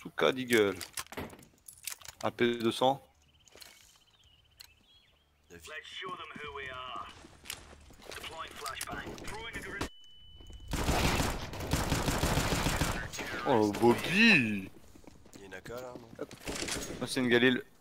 Bazooka d'Eagle. AP200. Oh Bobby. Il y a Naka là, non? Moi c'est une Galil.